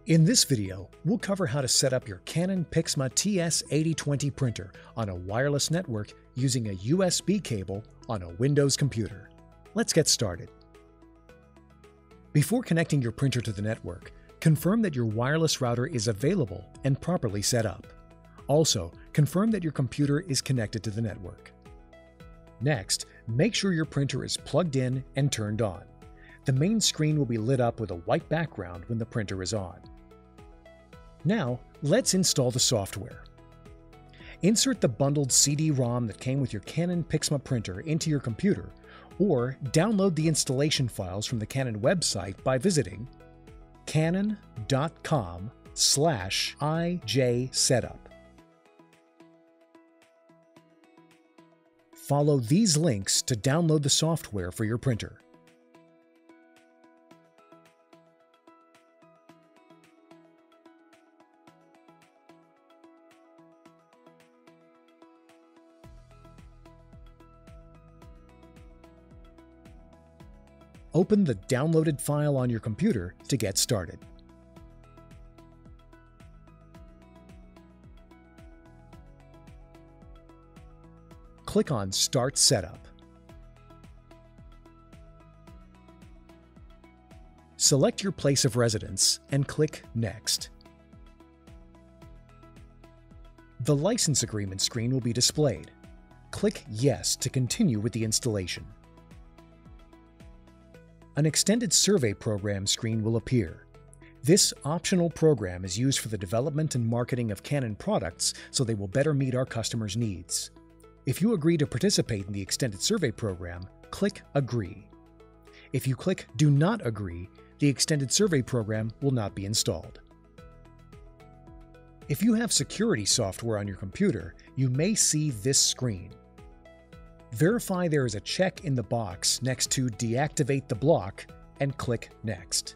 In this video, we'll cover how to set up your Canon PIXMA TS8020 printer on a wireless network using a USB cable on a Windows computer. Let's get started. Before connecting your printer to the network, confirm that your wireless router is available and properly set up. Also, confirm that your computer is connected to the network. Next, make sure your printer is plugged in and turned on. The main screen will be lit up with a white background when the printer is on. Now, let's install the software. Insert the bundled CD-ROM that came with your Canon PIXMA printer into your computer, or download the installation files from the Canon website by visiting canon.com/ijsetup. Follow these links to download the software for your printer. Open the downloaded file on your computer to get started. Click on Start Setup. Select your place of residence and click Next. The license agreement screen will be displayed. Click Yes to continue with the installation. An extended survey program screen will appear. This optional program is used for the development and marketing of Canon products so they will better meet our customers' needs. If you agree to participate in the extended survey program, click Agree. If you click Do Not Agree, the extended survey program will not be installed. If you have security software on your computer, you may see this screen. Verify there is a check in the box next to Deactivate the block and click Next.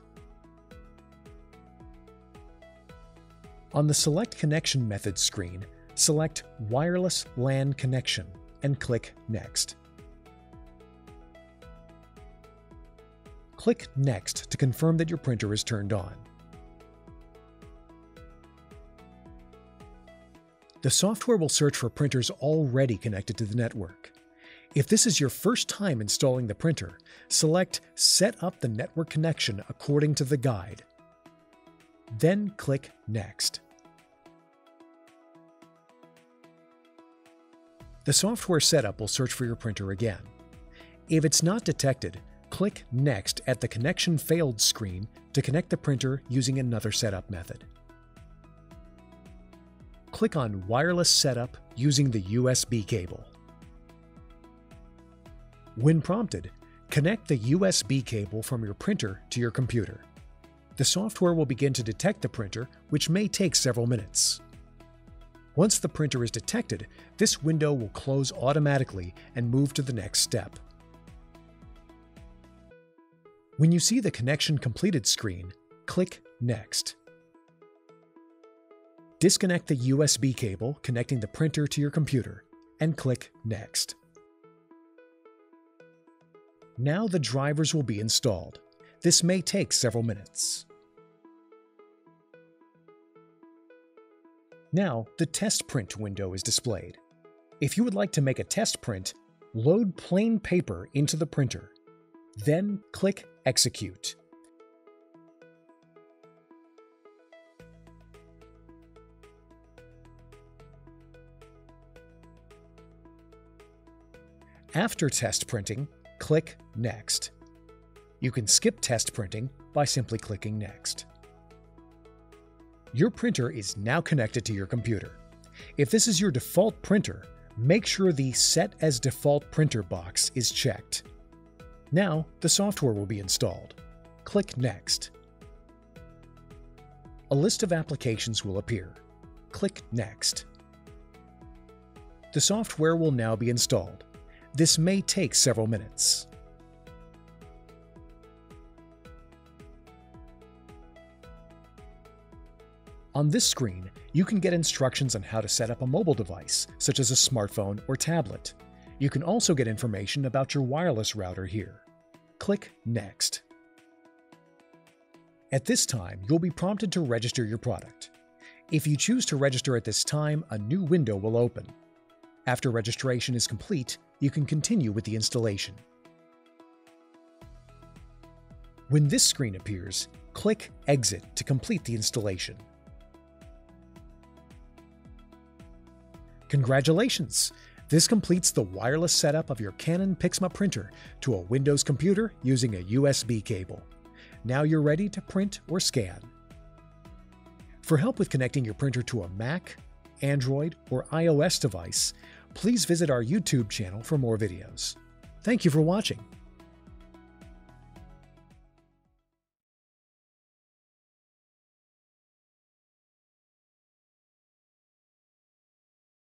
On the Select Connection Method screen, select Wireless LAN Connection and click Next. Click Next to confirm that your printer is turned on. The software will search for printers already connected to the network. If this is your first time installing the printer, select Set up the network connection according to the guide. Then click Next. The software setup will search for your printer again. If it's not detected, click Next at the Connection Failed screen to connect the printer using another setup method. Click on Wireless Setup using the USB cable. When prompted, connect the USB cable from your printer to your computer. The software will begin to detect the printer, which may take several minutes. Once the printer is detected, this window will close automatically and move to the next step. When you see the Connection Completed screen, click Next. Disconnect the USB cable connecting the printer to your computer and click Next. Now the drivers will be installed. This may take several minutes. Now the test print window is displayed. If you would like to make a test print, load plain paper into the printer. Then click Execute. After test printing, click Next. You can skip test printing by simply clicking Next. Your printer is now connected to your computer. If this is your default printer, make sure the Set as Default Printer box is checked. Now the software will be installed. Click Next. A list of applications will appear. Click Next. The software will now be installed. This may take several minutes. On this screen, you can get instructions on how to set up a mobile device, such as a smartphone or tablet. You can also get information about your wireless router here. Click Next. At this time, you'll be prompted to register your product. If you choose to register at this time, a new window will open. After registration is complete, you can continue with the installation. When this screen appears, click Exit to complete the installation. Congratulations! This completes the wireless setup of your Canon PIXMA printer to a Windows computer using a USB cable. Now you're ready to print or scan. For help with connecting your printer to a Mac, Android, or iOS device, please visit our YouTube channel for more videos. Thank you for watching.